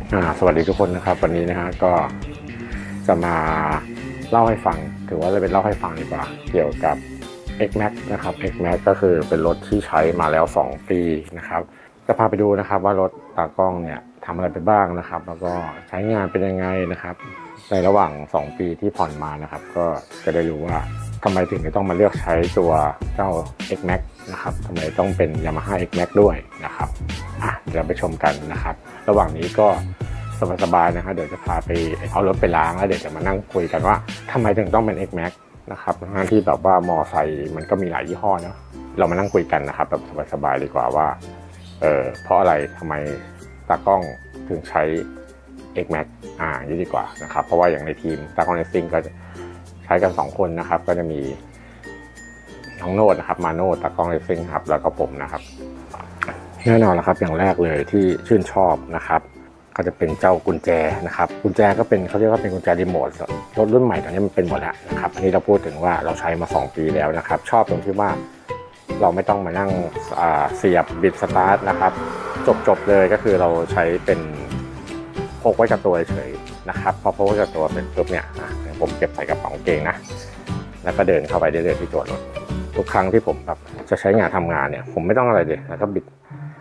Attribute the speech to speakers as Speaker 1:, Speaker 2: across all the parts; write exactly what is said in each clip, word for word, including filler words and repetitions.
Speaker 1: สวัสดีทุกคนนะครับวันนี้นะฮะก็จะมาเล่าให้ฟังถือว่าจะเป็นเล่าให้ฟังดีกว่าเกี่ยวกับ X Max นะครับ X Max ก็คือเป็นรถที่ใช้มาแล้วสองปีนะครับจะพาไปดูนะครับว่ารถตากล้องเนี่ยทำอะไรไปบ้างนะครับแล้วก็ใช้งานเป็นยังไงนะครับในระหว่างสองปีที่ผ่อนมานะครับก็จะได้รู้ว่าทำไมถึงต้องมาเลือกใช้ตัวเจ้า X Max นะครับทำไมต้องเป็น Yamaha X Max ด้วยนะครับอ่ะเดี๋ยวไปชมกันนะครับระหว่างนี้ก็สบายๆนะครับเดี๋ยวจะพาไปเอารถไปล้างแล้วเดี๋ยวจะมานั่งคุยกันว่าทำไมถึงต้องเป็น X Max นะครับทั้งที่แบบว่ามอไซค์มันก็มีหลายยี่ห้อเนาะเรามานั่งคุยกันนะครับแบบสบายๆดีกว่าว่าเออเพราะอะไรทำไมตากล้องถึงใช้ X Max อ่านี่ดีกว่านะครับเพราะว่าอย่างในทีมตากล้องเรซซิ่งก็ใช้กันสองคนนะครับก็จะมีน้องโน้ตนะครับมาโน้ตตากล้องเรซซิ่งครับแล้วก็ผมนะครับแน่นอนแล้วครับอย่างแรกเลยที่ชื่นชอบนะครับก็จะเป็นเจ้ากุญแจนะครับกุญแจก็เป็นเขาเรียกว่าเป็นกุญแจรีโมทรถรุ่นใหม่ตอนนี้มันเป็นหมดแล้วนะครับอันนี้เราพูดถึงว่าเราใช้มาสองปีแล้วนะครับชอบตรงที่ว่าเราไม่ต้องมานั่งเสียบบิดสตาร์ทนะครับจบๆเลยก็คือเราใช้เป็นพกไว้กับตัวเฉยๆนะครับพอพกไว้กับตัวเป็นปุ๊บเนี่ยผมเก็บใส่กระเป๋ากางเกงนะแล้วก็เดินเข้าไปเรื่อยๆที่ตัวรถทุกครั้งที่ผมแบบจะใช้งานทำงานเนี่ยผมไม่ต้องอะไรเลยแล้วก็บิด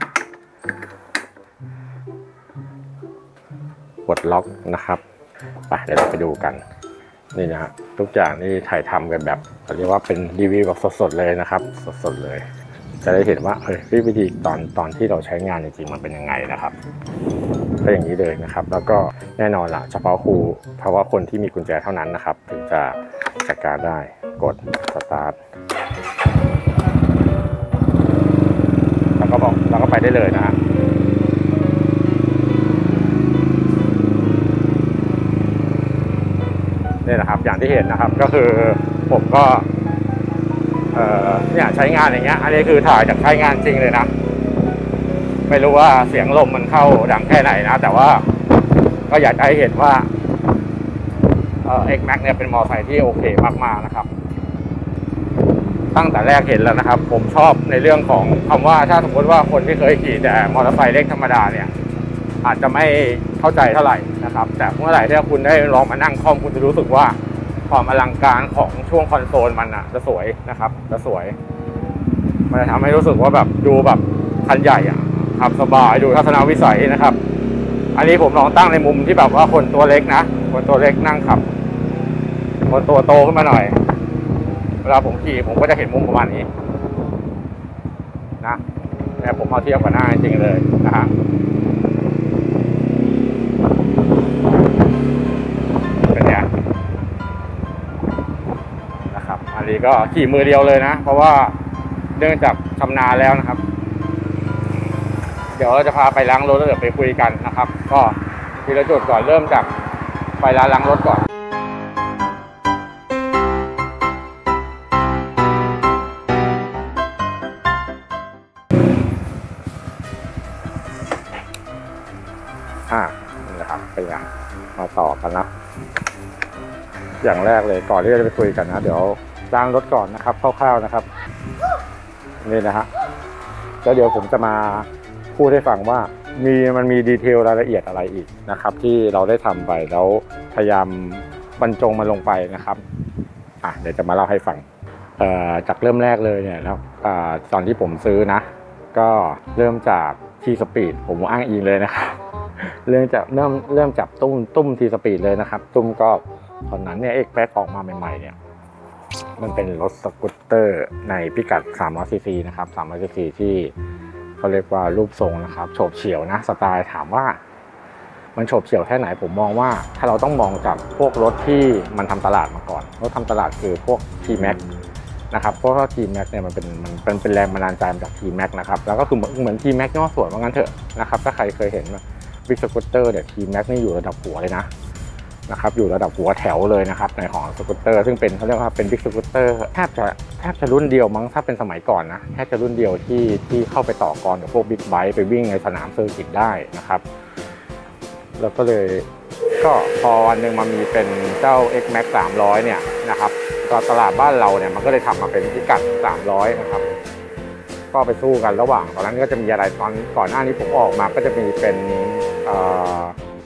Speaker 1: กดล็อกนะครับไปเดี๋ยวเราไปดูกันนี่นะฮะทุกอย่างนี่ถ่ายทำกันแบบเขาเรียกว่าเป็นรีวิวแบบสดๆเลยนะครับสดๆเลยจะได้เห็นว่าเฮ้ยวิธีตอนตอนที่เราใช้งานจริงๆมันเป็นยังไงนะครับก็อย่างนี้เลยนะครับแล้วก็แน่นอนล่ะเฉพาะครูเพราะว่าคนที่มีกุญแจเท่านั้นนะครับถึงจะจัดการได้กดสตาร์ทแล้วก็บอกแล้วก็ไปได้เลยนะฮะนี่นะครับอย่างที่เห็นนะครับก็คือผมก็เนี่ยใช้งานอย่างเงี้ยอันนี้คือถ่ายจากใช้งานจริงเลยนะไม่รู้ว่าเสียงลมมันเข้าดังแค่ไหนนะแต่ว่าก็อยากให้เห็นว่าเอ่อ X Max เนี่ยเป็นมอเตอร์ไซค์ที่โอเคมากๆนะครับตั้งแต่แรกเห็นแล้วนะครับผมชอบในเรื่องของคำว่าถ้าสมมติว่าคนที่เคยขี่แต่มอเตอร์ไซค์เล็กธรรมดาเนี่ยอาจจะไม่เข้าใจเท่าไหร่นะครับแต่เมื่อไหร่ที่คุณได้ลองมานั่งคอมคุณจะรู้สึกว่าความอลังการของช่วงคอนโซลมันอ่ะจะสวยนะครับจะสวยมันจะทำให้รู้สึกว่าแบบดูแบบคันใหญ่อ่ะขับสบายดูทัศนวิสัยนะครับอันนี้ผมลองตั้งในมุมที่แบบว่าคนตัวเล็กนะคนตัวเล็กนั่งขับคนตัวโตขึ้นมาหน่อยเวลาผมขี่ผมก็จะเห็นมุมประมาณนี้นะแต่ผมเอาเทียบกับหน้าจริงเลยนะฮะเป็นไงนะครับอันนี้ก็ขี่มือเดียวเลยนะเพราะว่าเนื่องจากชำนาญแล้วนะครับเดี๋ยวเราจะพาไปล้างรถแล้วเดี๋ยวไปคุยกันนะครับก็ทีละจุดก่อนเริ่มจากไปร้านล้างรถก่อนอ่านี่แหละครับไปอย่างมาต่อกันนะอย่างแรกเลยก่อนที่จะไปคุยกันนะเดี๋ยวล้างรถก่อนนะครับคร่าวๆนะครับนี่นะฮะแล้วเดี๋ยวผมจะมาพูดให้ฟังว่ามีมันมีดีเทลรายละเอียดอะไรอีกนะครับที่เราได้ทำไปแล้วพยายามบรรจงมาลงไปนะครับอ่ะเดี๋ยวจะมาเล่าให้ฟังเอ่อจากเริ่มแรกเลยเนี่ยแล้วอ่าตอนที่ผมซื้อนะก็เริ่มจากทีสปีดผมอ้างอิงเลยนะครับเริ่มจากเริ่มเริ่มจับตุ้มตุ้มทีสปีดเลยนะครับตุ้มก็ตอนนั้นเนี่ย X Max ออกมาใหม่ๆเนี่ยมันเป็นรถสกูตเตอร์ในพิกัดสามร้อยซีซีนะครับสามร้อยซีซีที่เขาเรียกว่ารูปทรงนะครับโฉบเฉี่ยวนะสไตล์ถามว่ามันโฉบเฉี่ยวแค่ไหนผมมองว่าถ้าเราต้องมองจากพวกรถที่มันทำตลาดมาก่อนรถทำตลาดคือพวก ที แม็ก นะครับเพราะว่า ที แม็ก เนี่ยมันเป็นมันเป็นเป็นแรงบันดาลใจมาจาก ที แม็ก นะครับแล้วก็คือเหมือน ที แม็ก ย่อส่วนว่างั้นเถอะนะครับถ้าใครเคยเห็นบิ๊กสกูตเตอร์เนี่ย ที แม็ก นี่อยู่ระดับหัวเลยนะนะครับอยู่ระดับหัวแถวเลยนะครับในของสกูตเตอร์ซึ่งเป็นเขาเรียกว่าเป็นบิ๊กสกูตเตอร์แทบจะแทบจะรุ่นเดียวมั้งถ้าเป็นสมัยก่อนนะแทบจะรุ่นเดียวที่ที่เข้าไปต่อกรกับพวกบิ๊กไบค์ไปวิ่งในสนามเซอร์กิตได้นะครับแล้วก็เลยก็พอวันหนึ่งมันมีเป็นเจ้า X Max สามร้อยเนี่ยนะครับตลาดบ้านเราเนี่ยมันก็เลยทำมาเป็นพิกัดสามร้อยนะครับก็ไปสู้กันระหว่างตอนนั้นก็จะมีอะไรตอนก่อนหน้านี้ผมออกมาก็จะมีเป็น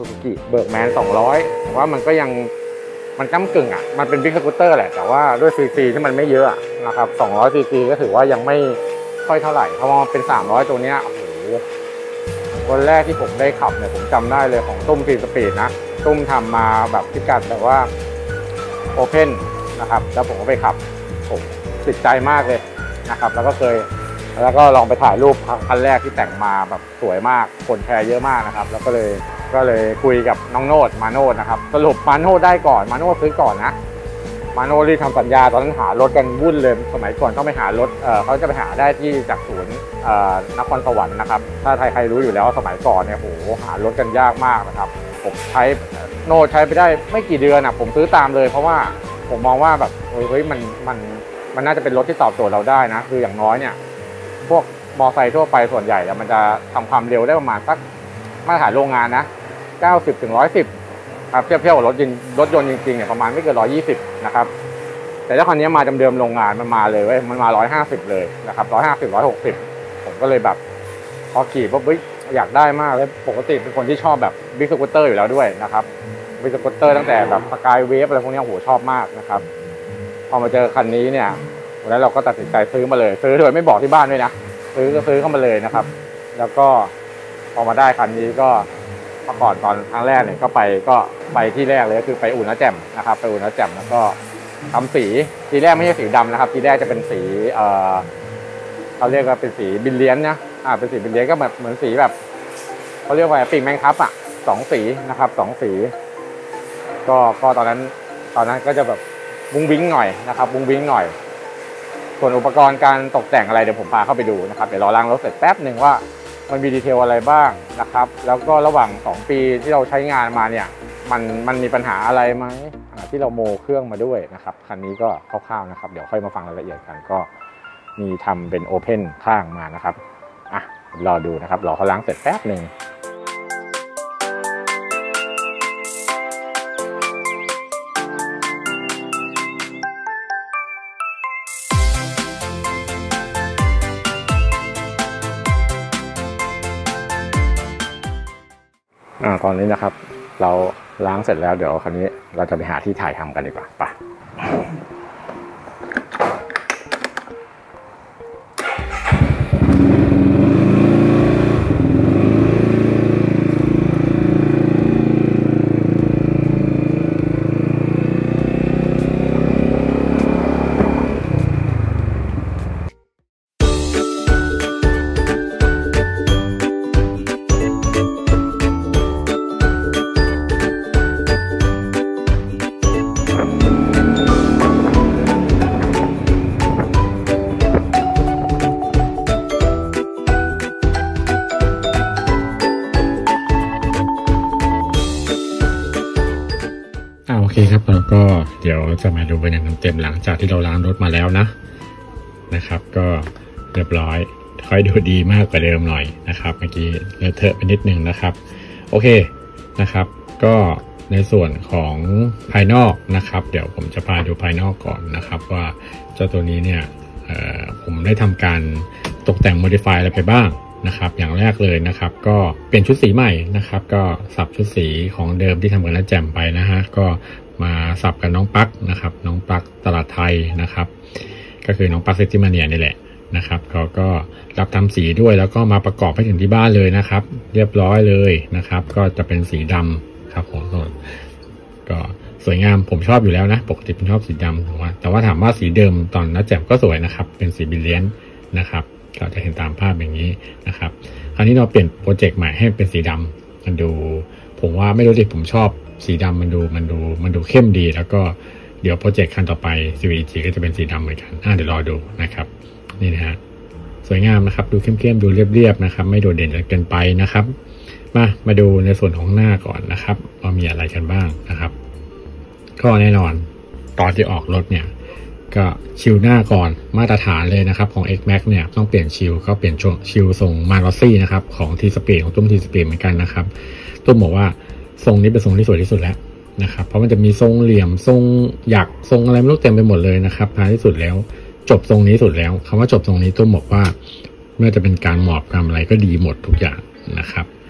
Speaker 1: ซูซูกิเบิร์กแมนสองร้อยแต่ว่ามันก็ยังมันก้ำกึ่งอ่ะมันเป็นบิ๊กสกูตเตอร์แหละแต่ว่าด้วยซีซีที่มันไม่เยอะนะครับสองร้อยซีซีก็ถือว่ายังไม่ค่อยเท่าไหร่เพราะว่ามันเป็นสามร้อยตัวเนี้ยโอ้โหวันแรกที่ผมได้ขับเนี่ยผมจำได้เลยของตุ้มฟีสปีดนะตุ้มทำมาแบบพิกัดแบบว่าโอเพนนะครับแล้วผมก็ไปขับผมติดใจมากเลยนะครับแล้วก็เคยแล้วก็ลองไปถ่ายรูปคันแรกที่แต่งมาแบบสวยมากคนแชร์เยอะมากนะครับแล้วก็เลยก็เลยคุยกับน้องโนดมาโนดนะครับสรุปมาโนดได้ก่อนมาโนดซื้อก่อนนะมาโนดรีบทำสัญญาตอนนั้นหารถกันวุ่นเลยสมัยก่อนต้องไปหารถเออเขาจะไปหาได้ที่จากศูนย์นครสวรรค์นะครับถ้าใครใครรู้อยู่แล้วสมัยก่อนเนี่ยโหหารถกันยากมากนะครับผมใช้โนดใช้ไปได้ไม่กี่เดือนนะผมซื้อตามเลยเพราะว่าผมมองว่าแบบเฮ้ยมันมันมันน่าจะเป็นรถที่ตอบโจทย์เราได้นะคืออย่างน้อยเนี่ยพวกมอไซค์ทั่วไปส่วนใหญ่แล้วมันจะทำความเร็วได้ประมาณสักมาตรฐานโรงงานนะเก้าสิบถึงหนึ่งร้อยสิบครับเทียบเทียบกับรถยนต์รถยนต์จริงๆเนี่ยประมาณไม่เกินหนึ่งร้อยยี่สิบนะครับแต่ถ้าคันนี้มาเดิมๆโรงงานมันมาเลยเว้ยมันมาหนึ่งร้อยห้าสิบเลยนะครับหนึ่งร้อยห้าสิบ หนึ่งร้อยหกสิบผมก็เลยแบบพอขี่ปุ๊บอยากได้มากเลยปกติเป็นคนที่ชอบแบบบิ๊กสกูตเตอร์อยู่แล้วด้วยนะครับบิ๊กสกูตเตอร์ตั้งแต่แบบสกายเวฟอะไรพวกนี้โหชอบมากนะครับพอมาเจอคันนี้เนี่ยแล้วเราก็ตัดสินใจซื้อมาเลยซื้อโดยไม่บอกที่บ้านด้วยนะซื้อก็ซื้อเข้ามาเลยนะครับแล้วก็พอมาได้คันนี้ก็เมื่อก่อนตอนครั้งแรกเนี่ยก็ไปก็ไปที่แรกเลยก็คือไปอู่น้าแจ่มนะครับไปอู่น้าแจ่มแล้วก็ทำสีทีแรกไม่ใช่สีดำนะครับทีแรกจะเป็นสีเอ่อเขาเรียกว่าเป็นสีบิลเลียนนะอ่าเป็นสีบิลเลียนก็แบบเหมือนสีแบบเขาเรียกว่าปีกแมงทับอ่ะสองสีนะครับสองสีก็ก็ตอนนั้นตอนนั้นก็จะแบบบุ้งบิ้งหน่อยนะครับบุ้งบิ้งหน่อยส่วนอุปกรณ์การตกแต่งอะไรเดี๋ยวผมพาเข้าไปดูนะครับเดี๋ยวรอล้างรถเสร็จแป๊บหนึ่งว่ามันมีดีเทลอะไรบ้างนะครับแล้วก็ระหว่างสองปีที่เราใช้งานมาเนี่ยมันมันมีปัญหาอะไรไหมที่เราโมเครื่องมาด้วยนะครับคันนี้ก็คร่าวๆนะครับเดี๋ยวค่อยมาฟังรายละเอียดกันก็มีทำเป็นโอเพนข้างมานะครับอ่ะรอดูนะครับรอเขาล้างเสร็จแป๊บหนึ่งอ่าตอนนี้นะครับเราล้างเสร็จแล้วเดี๋ยวคราวนี้เราจะไปหาที่ถ่ายทำกันดีกว่าไปโอเคครับเราก็เดี๋ยวจะมาดูเป็นอย่างเต็มหลังจากที่เราล้างรถมาแล้วนะนะครับก็เรียบร้อยค่อยดูดีมากกว่าเดิมหน่อยนะครับเมื่อกี้เลอะเทอะไปนิดนึงนะครับโอเคนะครับก็ในส่วนของภายนอกนะครับเดี๋ยวผมจะพาดูภายนอกก่อนนะครับว่าเจ้าตัวนี้เนี่ยผมได้ทำการตกแต่ง modify อะไรไปบ้างนะครับอย่างแรกเลยนะครับก็เปลี่ยนชุดสีใหม่นะครับก็สับชุดสีของเดิมที่ทำกันแล้วแจ่มไปนะฮะก็มาสับกับน้องปักนะครับน้องปักตลาดไทยนะครับก็คือน้องปักเซติมาเนียนี่แหละนะครับเขาก็รับทำสีด้วยแล้วก็มาประกอบให้ถึงที่บ้านเลยนะครับเรียบร้อยเลยนะครับก็จะเป็นสีดำครับผมก็สวยงามผมชอบอยู่แล้วนะปกติผมชอบสีดำแต่ว่าแต่ว่าถามว่าสีเดิมตอนนัดแจ่มก็สวยนะครับเป็นสีบิลเลียนนะครับก็จะเห็นตามภาพอย่างนี้นะครับคราวนี้เราเปลี่ยนโปรเจกต์ใหม่ให้เป็นสีดำมันดูผมว่าไม่รู้ดิผมชอบสีดำมันดูมันดูมันดูเข้มดีแล้วก็เดี๋ยวโปรเจกต์คันต่อไป ซี วี จี ก็จะเป็นสีดำเหมือนกันอ่ะเดี๋ยวรอดูนะครับนี่นะฮะสวยงามนะครับดูเข้มๆดูเรียบๆนะครับไม่โดดเด่นจนเกินไปนะครับมามาดูในส่วนของหน้าก่อนนะครับว่ามีอะไรกันบ้างนะครับก็แน่นอนตอนที่ออกรถเนี่ยก็ชิลหน้าก่อนมาตรฐานเลยนะครับของ X Max เนี่ยต้องเปลี่ยนชิลก็เปลี่ยนชิลทรงมาร์ซี่นะครับของ T-Speed ของตุ้ม T-Speed เหมือนกันนะครับตุ้มบอกว่าทรงนี้เป็นทรงที่สวยที่สุดแล้วนะครับเพราะมันจะมีทรงเหลี่ยมทรงหยักทรงอะไรไม่รู้เต็มไปหมดเลยนะครับท้ายที่สุดแล้วจบทรงนี้สุดแล้วคำว่าจบทรงนี้ตุ้มบอกว่าไม่ว่าจะเป็นการหมอบทำอะไรก็ดีหมดทุกอย่างนะครับ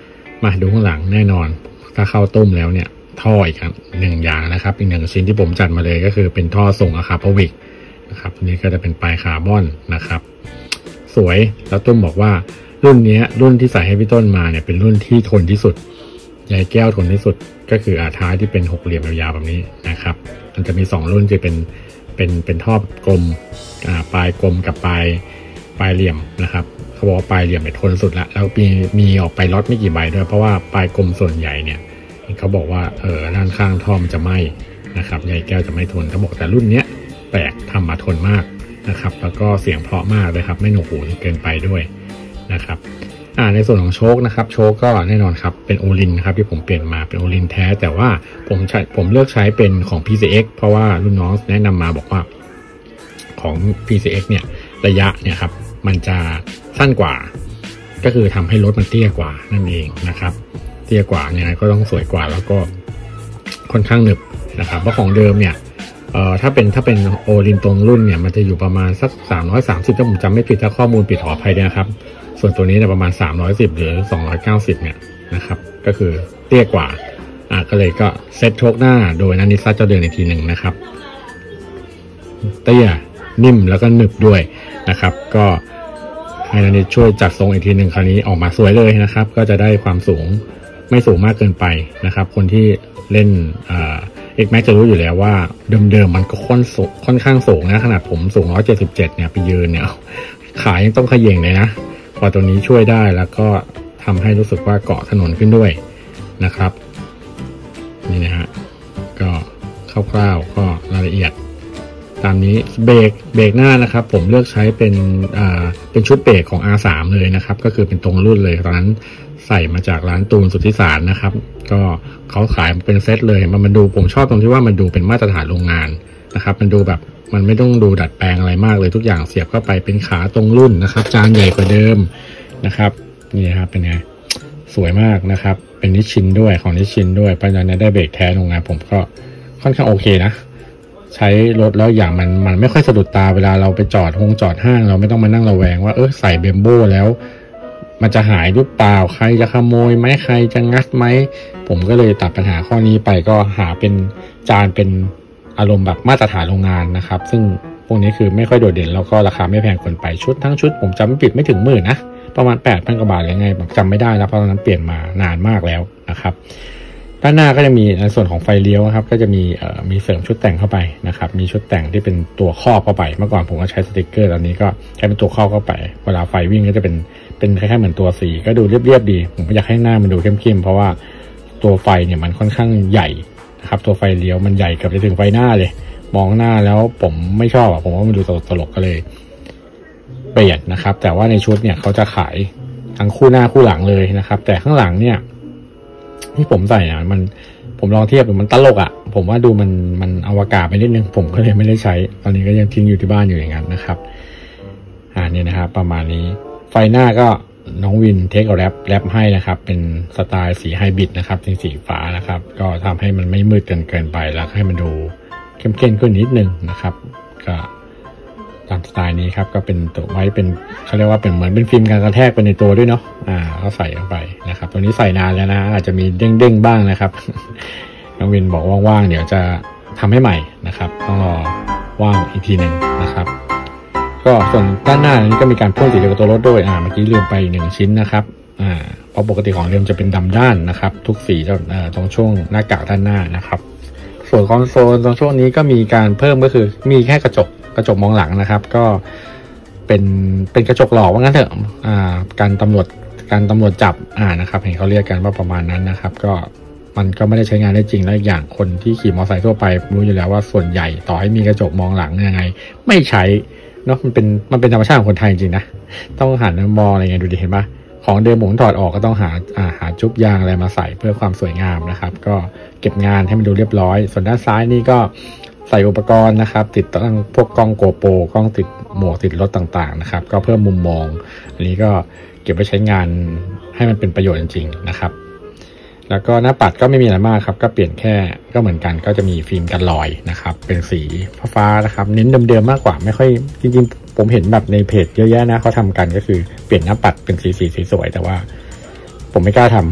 Speaker 2: มาดูข้างหลังแน่นอนถ้าเข้าตุ้มแล้วเนี่ยท่ออีกครับหนึ่งอย่างนะครับอีกหนึ่งชิ้นที่ผมจัดมาเลยก็คือเป็นท่อส่งอะคาพวิกนะครับนี่ก็จะเป็นปลายคาร์บอนนะครับสวยแล้วตุ้มบอกว่ารุ่นนี้รุ่นที่ใส่ให้พี่ต้นมาเนี่ยเป็นรุ่นที่ทนที่สุดใยแก้วทนที่สุดก็คืออาท้ายที่เป็นหกเหลี่ยมยาวๆแบบนี้นะครับมันจะมีสองรุ่นจะเป็นเป็นเป็นท่อกลมอ่าปลายกลมกับปลายปลายเหลี่ยมนะครับเขาบอกว่าปลายเหลี่ยมเนี่ยทนสุดละแล้วมีมีออกไปล็อตไม่กี่ใบด้วยเพราะว่าปลายกลมส่วนใหญ่เนี่ยเขาบอกว่าเออด้านข้างท่อมันจะไหม้นะครับใยแก้วจะไม่ทนเขาบอกแต่รุ่นเนี้ยแปลกทำมาทนมากนะครับแล้วก็เสียงเพราะมากเลยครับไม่หนวกหูเกินไปด้วยนะครับอ่าในส่วนของโชคนะครับโชคก็แน่นอนครับเป็นโอลินนะครับที่ผมเปลี่ยนมาเป็นโอลินแท้แต่ว่าผมใช้ผมเลือกใช้เป็นของ พี ซี เอ็กซ์ เพราะว่ารุ่นน้องแนะนำมาบอกว่าของ พี ซี เอ็กซ์ เนี่ยระยะเนี่ยครับมันจะสั้นกว่าก็คือทำให้รถมันเตี้ยกว่านั่นเองนะครับเตี้ยกว่าเนี่ยก็ต้องสวยกว่าแล้วก็ค่อนข้างหนึบนะครับเพราะของเดิมเนี่ยเอ่อถ้าเป็นถ้าเป็นโอลินตรงรุ่นเนี่ยมันจะอยู่ประมาณสักสามร้อยสามสิบถ้าผมจำไม่ผิดถ้าข้อมูลผิดขออภัยด้วยนะครับส่วนตัวนี้เนี่ยประมาณสามร้อยสิบหรือสองร้อยเก้าสิบเนี่ยนะครับก็คือเตี้ยกว่าอ่าก็เลยก็เซตโชคหน้าโดยนันนิสซัตเจ้าเดินอีกทีหนึ่งนะครับเตี้ยนิ่มแล้วก็หนึบด้วยนะครับก็ให้นันนิสช่วยจัดทรงอีกทีหนึ่งคราวนี้ออกมาสวยเลยนะครับก็จะได้ความสูงไม่สูงมากเกินไปนะครับคนที่เล่นอ่าเอกแม็กจะรู้อยู่แล้วว่าเดิมๆมันก็ค่อนสูงค่อนข้างสูงนะขนาดผมสูงหนึ่งร้อยเจ็ดสิบเจ็ดเนี่ยไปยืนเนี่ยขายังต้องเขย่งเลยนะพอตัวนี้ช่วยได้แล้วก็ทำให้รู้สึกว่าเกาะถนนขึ้นด้วยนะครับนี่นะฮะก็คร่าวๆก็รายละเอียดตามนี้เบรกเบรกหน้านะครับผมเลือกใช้เป็นอ่าเป็นชุดเบรกของ อาร์ สาม เลยนะครับก็คือเป็นตรงรุ่นเลยตอนนั้นใส่มาจากร้านตูนสุทธิสารนะครับก็เขาขายเป็นเซตเลยมันมันดูผมชอบตรงที่ว่ามันดูเป็นมาตรฐานโรงงานนะครับมันดูแบบมันไม่ต้องดูดัดแปลงอะไรมากเลยทุกอย่างเสียบเข้าไปเป็นขาตรงรุ่นนะครับจานใหญ่กว่าเดิมนะครับนี่ครับเป็นไงสวยมากนะครับเป็นนิชชินด้วยของนิชชินด้วยเพราะฉะนั้นได้เบรกแท้โรงงานผมก็ค่อนข้างโอเคนะใช้รถแล้วอย่างมันมันไม่ค่อยสะดุดตาเวลาเราไปจอดห้องจอดห้างเราไม่ต้องมานั่งระแวงว่าเออใส่เบมโบ้แล้วมันจะหายหรือเปล่าใครจะขโมยไหมใครจะงัดไหมผมก็เลยตัดปัญหาข้อนี้ไปก็หาเป็นจานเป็นอารมณ์แบบมาตรฐานโรงงานนะครับซึ่งพวกนี้คือไม่ค่อยโดดเด่นแล้วก็ราคาไม่แพงเกินไปชุดทั้งชุดผมจำไม่ผิดไม่ถึงหมื่นนะประมาณแปดพันกว่าบาทหรือไงผมจำไม่ได้นะเพราะตอนนั้นเปลี่ยนมานานมากแล้วนะครับด้านหน้าก็จะมีในส่วนของไฟเลี้ยวครับก็จะมีเอ่อมีเสริมชุดแต่งเข้าไปนะครับมีชุดแต่งที่เป็นตัวครอบเข้าไปเมื่อก่อนผมก็ใช้สติกเกอร์ตอนนี้ก็ใช้เป็นตัวครอบเข้าไปเวลาไฟวิ่งก็จะเป็นเป็นคล้ายๆเหมือนตัวสีก็ดูเรียบๆดีผมก็อยากให้หน้ามันดูเข้มๆเพราะว่าตัวไฟเนี่ยมันค่อนข้างใหญ่นะครับตัวไฟเลี้ยวมันใหญ่เกือบจะถึงไฟหน้าเลยมองหน้าแล้วผมไม่ชอบอ่ะผมว่ามันดูตลกก็เลยเปลี่ยนนะครับแต่ว่าในชุดเนี่ยเขาจะขายทั้งคู่หน้าคู่หลังเลยนะครับแต่ข้างหลังเนี่ยที่ผมใส่อ่ะมันผมลองเทียบมันตลกอ่ะผมว่าดูมันมันอวกาศไปนิดนึงผมก็เลยไม่ได้ใช้ตอนนี้ก็ยังทิ้งอยู่ที่บ้านอยู่อย่างนั้นนะครับอ่านี่นะครับประมาณนี้ไฟหน้าก็น้องวินเทคกับแรปแรปให้นะครับเป็นสไตล์สีไฮบริดนะครับเป็นสีฟ้านะครับก็ทำให้มันไม่มืดเกินเกินไปแล้วให้มันดูเข้มเข้มขึ้นนิดนึงนะครับก็ตามสไตล์นี้ครับก็เป็นตัวไว้เป็นเขาเรียกว่าเป็นเหมือนเป็นฟิล์มการกระแทกไปในตัวด้วยเนาะอ่าก็ใส่ลงไปนะครับตัวนี้ใส่นานแล้วนะอาจจะมีเด้งๆบ้างนะครับน้องวินบอกว่างๆเดี๋ยวจะทำให้ใหม่นะครับต้องรอว่างอีกทีหนึ่งนะครับก็ส่วนด้านหน้านี้ก็มีการพ่นสีเดียวกับตัวรถด้วยอ่าเมื่อกี้ลืมไปหนึ่งชิ้นนะครับอ่าเพราะปกติของเดิมจะเป็นดำด้านนะครับทุกสีจะอ่าตรงช่วงหน้ากากด้านหน้านะครับส่วนคอนโซลตรงช่วงนี้ก็มีการเพิ่มก็คือมีแค่กระจกกระจกมองหลังนะครับก็เป็นเป็นกระจกหล่อว่างั้นเถอะอ่าการตำรวจการตำรวจจับอ่านะครับเห็นเขาเรียกกันว่าประมาณนั้นนะครับก็มันก็ไม่ได้ใช้งานได้จริงและอย่างคนที่ขี่มอเตอร์ไซค์ทั่วไปรู้อยู่แล้วว่าส่วนใหญ่ต่อให้มีกระจกมองหลังยังไงไม่ใช้เนาะมันเป็นมันเป็นธรรมชาติของคนไทยจริงๆนะต้องหันมองอะไรเงี้ยดูดิเห็นปะของเดิมผมถอดออกก็ต้องหาอ่าหาจุ๊บยางอะไรมาใส่เพื่อความสวยงามนะครับก็เก็บงานให้มันดูเรียบร้อยส่วนด้านซ้ายนี่ก็ใส่อุปกรณ์นะครับติดตั้งพวกกล้องโกโปรกล้องติดหมวกติดรถต่างๆนะครับก็เพิ่มมุมมองอันนี้ก็เก็บไว้ใช้งานให้มันเป็นประโยชน์จริงๆนะครับแล้วก็หน้าปัดก็ไม่มีอะไรมากครับก็เปลี่ยนแค่ก็เหมือนกันก็จะมีฟิล์มกันรอยนะครับเป็นสีฟ้าๆนะครับเน้นเดิมๆมากกว่าไม่ค่อยจริงๆผมเห็นแบบในเพจเยอะแยะนะเขาทำกันก็คือเปลี่ยนหน้าปัดเป็นสีสีสวยแต่ว่าผมไม่กล้าท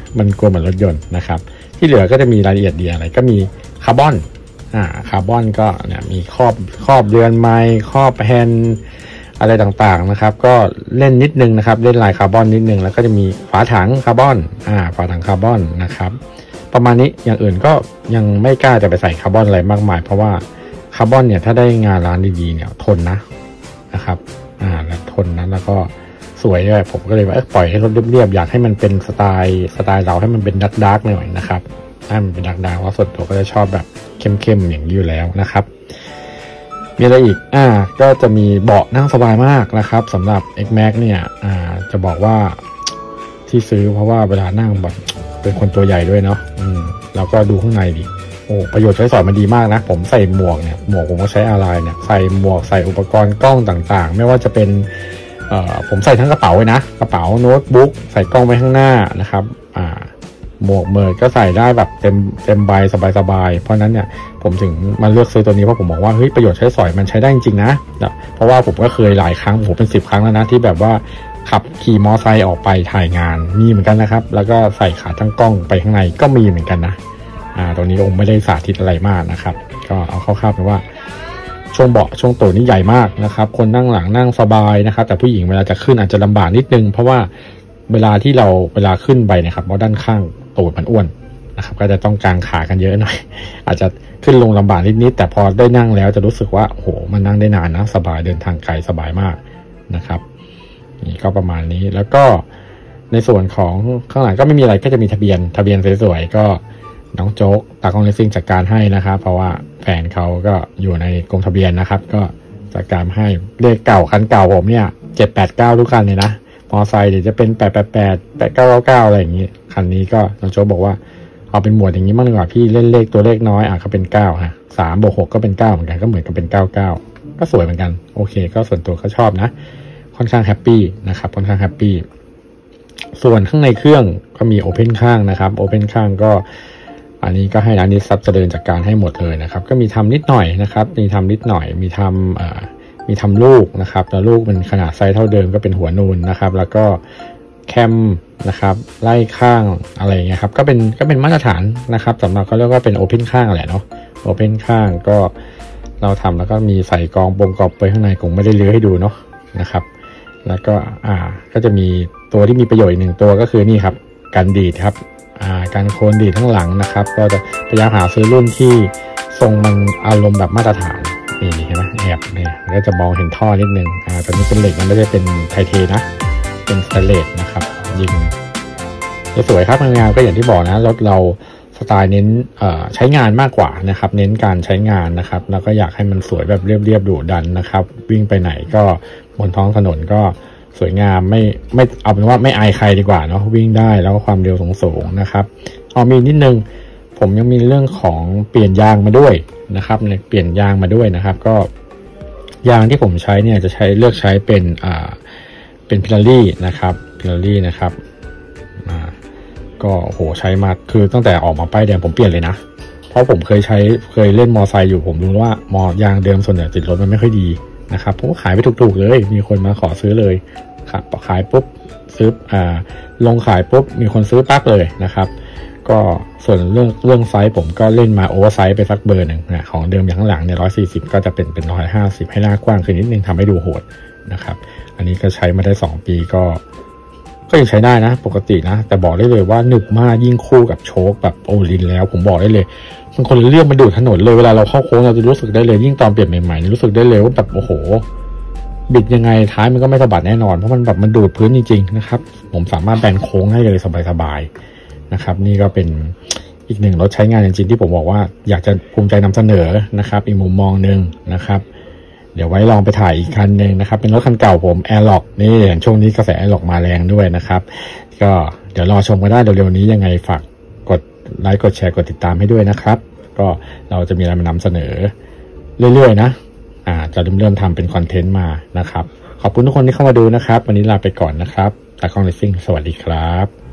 Speaker 2: มันกลัวเหมือนรถยนต์นะครับที่เหลือก็จะมีรายละเอียดดีอะไรก็มีคาร์บอนอ่าคาร์บอนก็เนี่ยมีครอบครอบเรือนไม้ครอบแฮนด์อะไรต่างๆนะครับก็เล่นนิดนึงนะครับเล่นลายคาร์บอนนิดนึงแล้วก็จะมีฝาถังคาร์บอนอ่าฝาถังคาร์บอนนะครับประมาณนี้อย่างอื่นก็ยังไม่กล้าจะไปใส่คาร์บอนอะไรมากมายเพราะว่าคาร์บอนเนี่ยถ้าได้งานร้านดีๆเนี่ยทนนะนะครับอ่าแล้วทนนะแล้วก็สวยด้วยผมก็เลยว่าปล่อยให้รถเรียบๆอยากให้มันเป็นสไตล์สไตล์เราให้มันเป็นดาร์กๆหน่อยนะครับให้มันเป็นดาร์กๆว่าส่วนตัวก็จะชอบแบบเข้มๆอย่างนี้อยู่แล้วนะครับมีอะไรอีกอ่าก็จะมีเบาะนั่งสบายมากนะครับสำหรับ X Max เนี่ยอ่าจะบอกว่าที่ซื้อเพราะว่าเวลานั่งแบบเป็นคนตัวใหญ่ด้วยเนาะอืมแล้วก็ดูข้างในดิโอ้ประโยชน์ใช้สอยมันดีมากนะผมใส่หมวกเนี่ยหมวกผมก็ใช้อะไรเนี่ยใส่หมวกใส่อุปกรณ์กล้องต่างๆไม่ว่าจะเป็นเอ่อผมใส่ทั้งกระเป๋าเลยนะกระเป๋าโน้ตบุ๊กใส่กล้องไว้ข้างหน้านะครับอ่าหมวกเมิร์ดก็ใส่ได้แบบเต็มเต็มใบสบายๆเพราะนั้นเนี่ยผมถึงมาเลือกซื้อตัวนี้เพราะผมบอกว่าเฮ้ยประโยชน์ใช้สอยมันใช้ได้จริงๆนะเพราะว่าผมก็เคยหลายครั้งผมเป็นสิบครั้งแล้วนะที่แบบว่าขับขี่มอไซค์ออกไปถ่ายงานมีเหมือนกันนะครับแล้วก็ใส่ขาตั้งกล้องไปข้างในก็มีเหมือนกันนะอ่าตรงนี้องค์ไม่ได้สาธิตอะไรมากนะครับก็เอาคร่าวๆไปว่าช่วงเบาะช่วงตูดนี่ใหญ่มากนะครับคนนั่งหลังนั่งสบายนะครับแต่ผู้หญิงเวลาจะขึ้นอาจจะลำบากนิดนึงเพราะว่าเวลาที่เราเวลาขึ้นไปนะครับเพราะด้านข้างตูดมันอ้วนนะครับก็จะต้องกางขากันเยอะหน่อยอาจจะขึ้นลงลำบากนิดๆแต่พอได้นั่งแล้วจะรู้สึกว่าโอ้โหมันนั่งได้นานนะสบายเดินทางไกลสบายมากนะครับนี่ก็ประมาณนี้แล้วก็ในส่วนของข้างหลังก็ไม่มีอะไรก็จะมีทะเบียนทะเบียนสวยๆก็น้องโจ๊กตากล้องเลสซิ่งจัดการให้นะครับเพราะว่าแฟนเขาก็อยู่ในกรมทะเบียนนะครับก็จัดการให้เลขเก่าคันเก่าผมเนี่ยเจ็ดแปดเก้าทุกคันเลยนะมอไซค์เดี๋ยวจะเป็นแปดแปดแปดแปดเก้าเก้าเก้าอะไรอย่างนี้คันนี้ก็น้องโจ๊กบอกว่าเอาเป็นหมวดอย่างนี้มากดีกว่าพี่เล่นเลขตัวเลขน้อยอ่ะก็เป็นเก้าฮะสามบวกหกก็เป็นเก้าเหมือนกันก็เหมือนกับเป็นเก้าเก้าก็สวยเหมือนกันโอเคก็ส่วนตัวก็ชอบนะค่อนข้างแฮปปี้นะครับค่อนข้างแฮปปี้ส่วนข้างในเครื่องก็มีโอเพนข้างนะครับโอเพนข้างก็อันนี้ก็ให้ร้านนี้ซับเจริญจากการให้หมดเลยนะครับก็มีทำนิดหน่อยนะครับมีทำนิดหน่อยมีทำเอ่อมีทำลูกนะครับแล้วลูกเป็นขนาดไซส์เท่าเดิมก็เป็นหัวนูนนะครับแล้วก็แคมนะครับไล่ข้างอะไรเงี้ยครับก็เป็นก็เป็นมาตรฐานนะครับสำหรับเขาเรียกว่าเป็นโอเพนข้างแหละเนาะโอเพนข้างก็เราทำแล้วก็มีใส่กองปงกอบไปข้างในคงไม่ได้เลื้อยให้ดูเนาะนะครับแล้วก็อ่าก็จะมีตัวที่มีประโยชน์อีกหนึ่งตัวก็คือนี่ครับกันดีดครับอ่าการโคนดีดทั้งหลังนะครับก็จะพยายามหาซื้อรุ่นที่ทรงมันอารมณ์แบบมาตรฐานนี่เห็นไหมแอบเนี่ยก็จะมองเห็นท่อนิดนึงอ่าตัวนี้เป็นเหล็กมันไม่ได้เป็นไทเทนะเป็นสแตนเลสนะครับยิงจะสวยครับงานก็อย่างที่บอกนะรถเราสไตล์เน้นเอ่อใช้งานมากกว่านะครับเน้นการใช้งานนะครับแล้วก็อยากให้มันสวยแบบเรียบๆดุดันนะครับวิ่งไปไหนก็บนท้องถนนก็สวยงามไม่ไม่เอาเป็นว่าไม่อายใครดีกว่าเนาะวิ่งได้แล้วก็ความเร็วสูงๆนะครับเอามีนิดนึงผมยังมีเรื่องของเปลี่ยนยางมาด้วยนะครับเนี่ยเปลี่ยนยางมาด้วยนะครับก็ยางที่ผมใช้เนี่ยจะใช้เลือกใช้เป็นอ่าเป็นพิลารี่นะครับพิลารี่นะครับอ่าก็โหใช้มาคือตั้งแต่ออกมาป้ายแดงผมเปลี่ยนเลยนะเพราะผมเคยใช้เคยเล่นมอไซค์อยู่ผมรู้ว่ามอยางเดิมส่วนใหญ่ติดรถมันไม่ค่อยดีนะครับผมก็ขายไปถูกๆเลยมีคนมาขอซื้อเลยครับขายปุ๊บซื้ออ่าลงขายปุ๊บมีคนซื้อปั๊บเลยนะครับก็ส่วนเรื่องเรื่องไซส์ผมก็เล่นมาโอเวอร์ไซส์ไปสักเบอร์หนึ่งนะของเดิมอย่างข้างหลังเนี่ยร้อยสี่สิบก็จะเป็นเป็นร้อยห้าสิบให้หน้ากว้างขึ้นนิดนึงทำให้ดูโหดนะครับอันนี้ก็ใช้มาได้สองปีก็ก็ยังใช้ได้นะปกตินะแต่บอกได้เลยว่าหนึบมากยิ่งคู่กับโชคแบบโอลินแล้วผมบอกได้เลยมันคนเรียกมาดูดถนนเลยเวลาเราเข้าโค้งเราจะรู้สึกได้เลยยิ่งตอนเปลี่ยนใหม่ๆรู้สึกได้เลยว่าแบบโอ้โหบิดยังไงท้ายมันก็ไม่สะบัดแน่นอนเพราะมันแบบมันดูดพื้นจริงๆนะครับผมสามารถแบนโค้งให้เลยสบายๆนะครับนี่ก็เป็นอีกหนึ่งรถใช้งานจริงๆที่ผมบอกว่าอยากจะภูมิใจนำเสนอนะครับอีกมุมมองหนึ่งนะครับเดี๋ยวไว้ลองไปถ่ายอีกคันหนึ่งนะครับเป็นรถคันเก่าผม Airlock นี่อย่างช่วงนี้กระแส Airlock มาแรงด้วยนะครับก็เดี๋ยวรอชมกันได้เร็วๆนี้ยังไงฝากกดไลค์กดแชร์กดติดตามให้ด้วยนะครับก็เราจะมีอะไรมานำเสนอเรื่อยๆนะอ่าจะเริ่มเริ่มทำเป็นคอนเทนต์มานะครับขอบคุณทุกคนที่เข้ามาดูนะครับวันนี้ลาไปก่อนนะครับตากล้องเลสซิ่งสวัสดีครับ